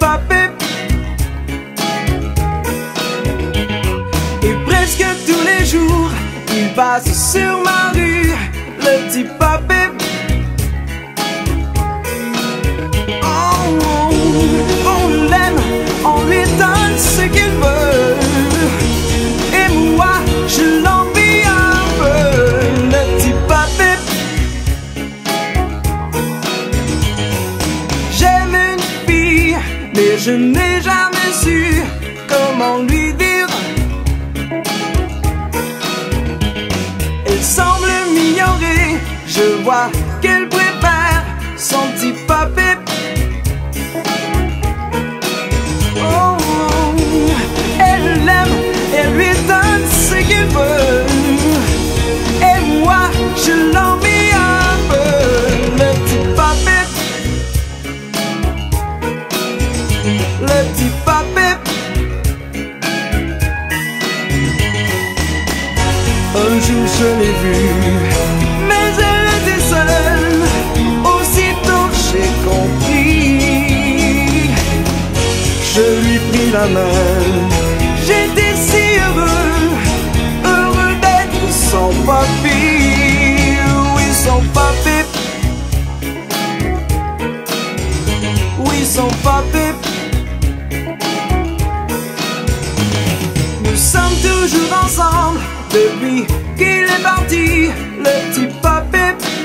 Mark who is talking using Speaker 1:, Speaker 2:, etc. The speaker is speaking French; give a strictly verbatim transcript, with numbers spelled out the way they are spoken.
Speaker 1: papé. Et presque tous les jours, il passe sur ma rue, le petit papé. On l'aime, on lui donne ce qu'il veut. Et moi, je l'envie un peu, le petit papé. J'aime une fille, mais je n'ai jamais su comment lui dire. Elle semble m'ignorer, je vois qu'elle préfère son petit papé. Elle lui donne ce qu'il veut. Et moi, je l'envie un peu, le petit papé. Le petit papé. Un jour je l'ai vue, mais elle était seule. Aussitôt j'ai compris. Je lui pris la main. J'étais si heureux, heureux d'être son papy, oui son papé, oui son papé. Nous sommes toujours ensemble depuis qu'il est parti, le petit papé.